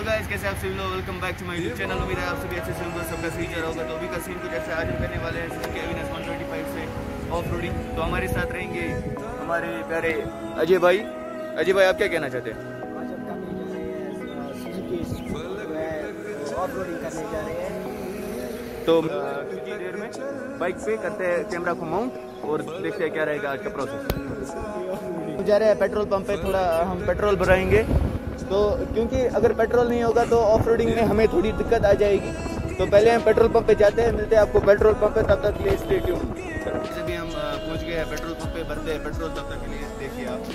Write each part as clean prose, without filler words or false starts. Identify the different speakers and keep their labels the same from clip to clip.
Speaker 1: Hello guys, कैसे आप सभी लोग। Welcome back to my YouTube channel. उम्मीद है आप सभी अच्छे से होंगे, सबका सही चल रहा होगा। तो अभी का सीन कुछ ऐसे आज हम करने वाले हैं सुजुकी एविनेस 125 से ऑफ रोडिंग। तो हमारे साथ रहेंगे हमारे प्यारे अजय भाई। अजय भाई, आप क्या कहना चाहते हैं?
Speaker 2: आज हम करने जा रहे हैं सुजुकी ऑफ रोडिंग करने जा रहे हैं।
Speaker 1: तो कुछ ही देर में बाइक पे करते हैं कैमरा को माउंट और देखते हैं क्या रहेगा आज का प्रोसेस। जा रहे हैं पेट्रोल पंप पे, थोड़ा हम पेट्रोल भराएंगे। तो क्योंकि अगर पेट्रोल नहीं होगा तो ऑफ रोडिंग में हमें थोड़ी दिक्कत आ जाएगी। तो पहले हम पेट्रोल पंप पे जाते हैं, मिलते हैं आपको पेट्रोल पंप पे। तब तक के लिए स्टे ट्यून्ड। जैसे भी हम पहुंच गए हैं पेट्रोल पंप पे, भरते हैं पेट्रोल। तब तक के लिए देखिए आप।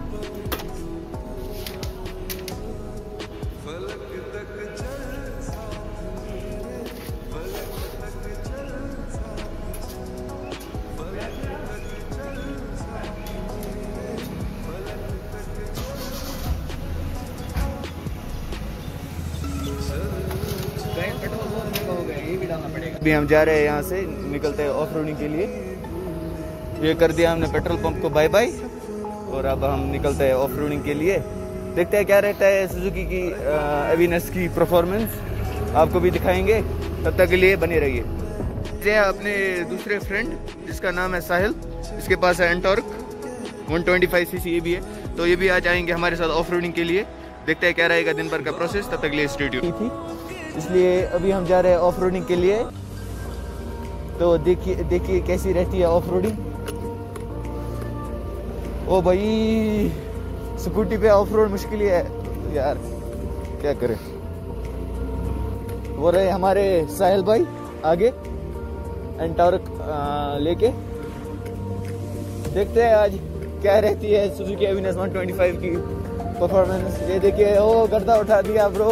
Speaker 1: पेट्रोल बहुत महंगा हो गया, ये भी डालना पड़ेगा। अभी हम जा रहे हैं यहाँ से, निकलते हैं ऑफ रोडिंग के लिए। ये कर दिया हमने पेट्रोल पंप को बाय बाय, और अब हम निकलते हैं ऑफ रोडिंग के लिए। देखते हैं क्या रहता है सुजुकी की एविनेस की परफॉर्मेंस, आपको भी दिखाएंगे। तब तक के लिए बने रहिए। ये अपने दूसरे फ्रेंड जिसका नाम है साहिल, इसके पास है एंटॉर्क 125 सीसी ये भी है। तो ये भी आ जाएंगे हमारे साथ ऑफ रोडिंग के लिए। देखते हैं क्या रहेगा दिन भर का प्रोसेस। तब तक के लिए स्टे ट्यून्ड थी, इसलिए अभी हम जा रहे हैं ऑफ रोडिंग के लिए। तो देखिए कैसी रहती है ऑफ रोडिंग। ओ भाई, स्कूटी पे ऑफ रोड मुश्किल ही है यार, क्या करें। वो रहे हमारे साहिल भाई आगे एंटॉर्क लेके। देखते हैं आज क्या रहती है सुजुकी एविनेस 125 की परफॉर्मेंस। ये देखिए, ओ गर्दा उठा दिया ब्रो।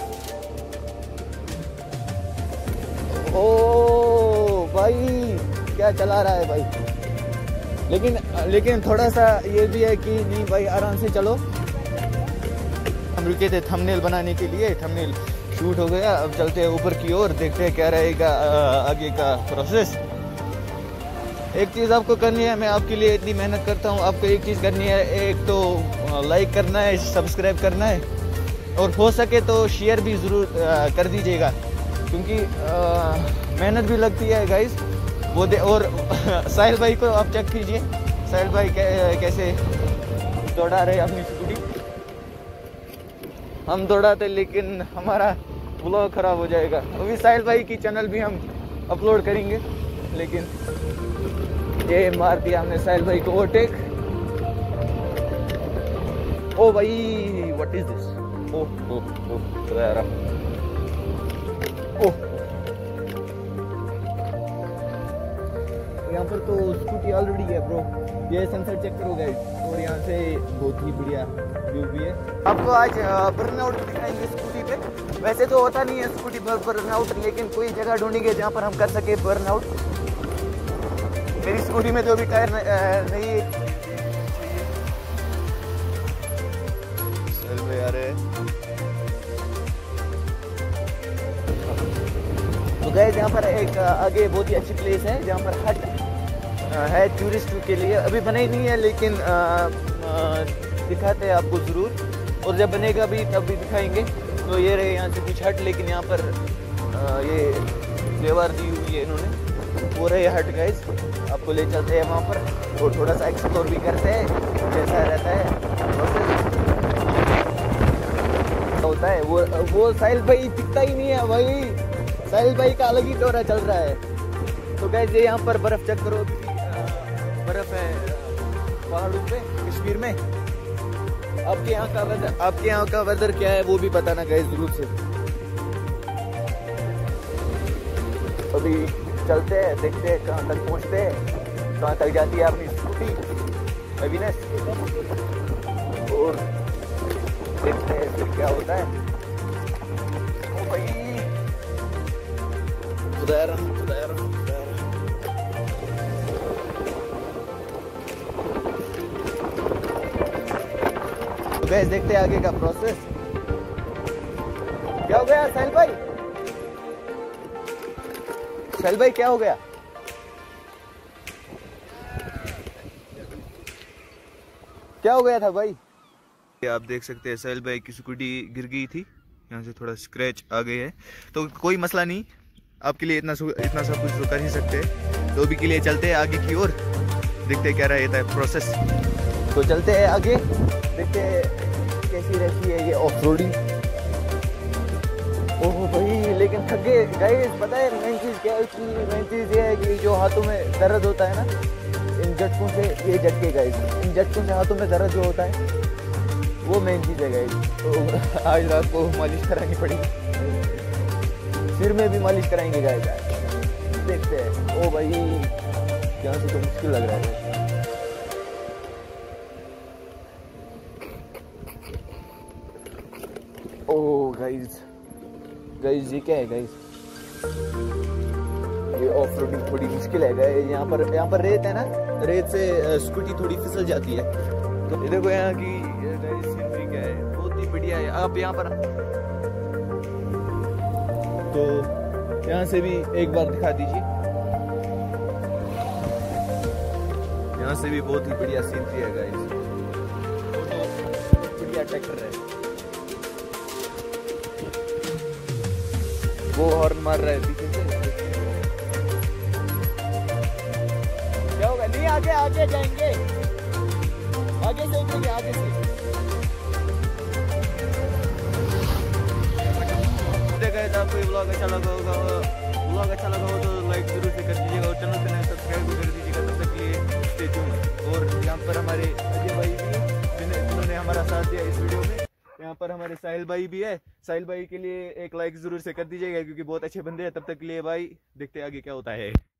Speaker 1: ओ भाई, क्या चला रहा है भाई। लेकिन थोड़ा सा ये भी है कि नहीं भाई, आराम से चलो। हम रुके थे थंबनेल बनाने के लिए, थंबनेल शूट हो गया। अब चलते हैं ऊपर की ओर, देखते हैं क्या रहेगा आगे का प्रोसेस। एक चीज़ आपको करनी है, मैं आपके लिए इतनी मेहनत करता हूँ, आपको एक चीज़ करनी है। एक तो लाइक करना है, सब्सक्राइब करना है, और हो सके तो शेयर भी ज़रूर कर दीजिएगा, क्योंकि मेहनत भी लगती है गाइस। वो और साहिल भाई को आप चेक कीजिए, साहिल भाई कैसे दौड़ा रहे अपनी स्कूटी। हम दौड़ाते लेकिन हमारा ब्लॉग खराब हो जाएगा। अभी साहिल भाई की चैनल भी हम अपलोड करेंगे, लेकिन ये मार दिया हमने साहिल भाई को ओवरटेक। ओ भाई, what is this. Oh oh oh यार, ओह यहाँ पर तो स्कूटी ऑलरेडी है ब्रो। ये सनसेट चेक करो गाइस, और यहाँ से बहुत ही बढ़िया व्यू भी है। आपको आज बर्नआउट दिखाएंगे स्कूटी पे। वैसे तो होता नहीं है स्कूटी पर बर्नआउट, लेकिन कोई जगह ढूंढेंगे जहाँ पर हम कर सके बर्नआउट। मेरी स्कूटी में जो भी टायर नहीं है। तो गाइस, यहाँ पर एक आगे बहुत ही अच्छी प्लेस है जहाँ पर हट है टूरिस्ट के लिए। अभी बना ही नहीं है, लेकिन दिखाते हैं आपको ज़रूर, और जब बनेगा भी तब भी दिखाएंगे। तो ये रहे यहाँ से कुछ हट, लेकिन यहाँ पर ये दीवार दी हुई है इन्होंने। वो रहे हट गाइस, आपको ले चलते हैं वहाँ पर, और थोड़ा सा एक्सप्लोर भी करते हैं कैसा रहता है होता है। वो साहिल भाई दिखता ही नहीं है भाई, साहिल भाई का अलग ही दौरा चल रहा है। तो गाइस, ये यहाँ पर बर्फ चेक करो, बर्फ है पहाड़ों पे कश्मीर में। आपके यहाँ का वेदर क्या है वो भी बताना गाइस जरूर से। अभी चलते हैं, देखते हैं कहाँ तक पहुँचते हैं, कहाँ तक जाती है अपनी स्कूटी एविनेस, और देखते हैं फिर क्या होता है। ओ भाई, उधर गैस, देखते हैं आगे का प्रोसेस। क्या हो गया साहिल भाई? साहिल भाई क्या हो गया? क्या हो गया था भाई? आप देख सकते हैं साहिल भाई की स्कूटी गिर गई थी यहाँ से थोड़ा स्क्रैच आ गई है, तो कोई मसला नहीं, आपके लिए इतना सब कुछ तो कर ही सकते हैं। तो अभी के लिए चलते हैं आगे की ओर, देखते हैं क्या रहता है प्रोसेस। तो चलते हैं आगे, देखते हैं कैसी रहती है ये ऑफ रोडिंग। ओह भाई लेकिन थक गए गाइस। पता है मेन चीज़ क्या है कि मेन चीज़ ये है कि जो हाथों में दर्द होता है ना, इन झटकों से, ये झटके गाइस, इन झटकों से हाथों में दर्द जो होता है वो मेन चीज़ है गाइस। तो आज रात को मालिश करानी पड़ेगी, सिर में भी मालिश कराएंगे गाइस। देखते हैं। ओ भाई यहाँ से तो मुश्किल लग रहा है। ओ गाइस ये क्या है गाइस, ये ऑफ रोडिंग थोड़ी मुश्किल है गाइस। यहाँ पर रेत है ना, रेत से स्कूटी थोड़ी फिसल जाती है। तो ये देखो यहाँ की सीनरी क्या है, बहुत ही बढ़िया है। आप यहाँ पर तो यहाँ से भी एक बार दिखा दीजिए, यहाँ से भी बहुत ही बढ़िया सीनरी है गाइस। तो बढ़िया ट्रैक्टर है, वो हॉर्न मार रहा है पीछे से। क्या होगा? नहीं, आगे जाएंगे, आगे से उतरेंगे, आगे से। आपको ये ब्लॉग अच्छा लगा होगा, तो लाइक जरूर से कर दीजिएगा और चैनल पे नए सब्सक्राइब भी कर दीजिएगा। तब तक के लिए स्टे ट्यून्ड। और यहाँ पर हमारे अजय भाई भी जिन्होंने हमारा साथ दिया इस वीडियो में। यहाँ पर हमारे साहिल भाई भी है, साहिल भाई के लिए एक लाइक जरूर से कर दीजिएगा क्योंकि बहुत अच्छे बंदे हैं। तब तक के लिए भाई देखते हैं आगे क्या होता है।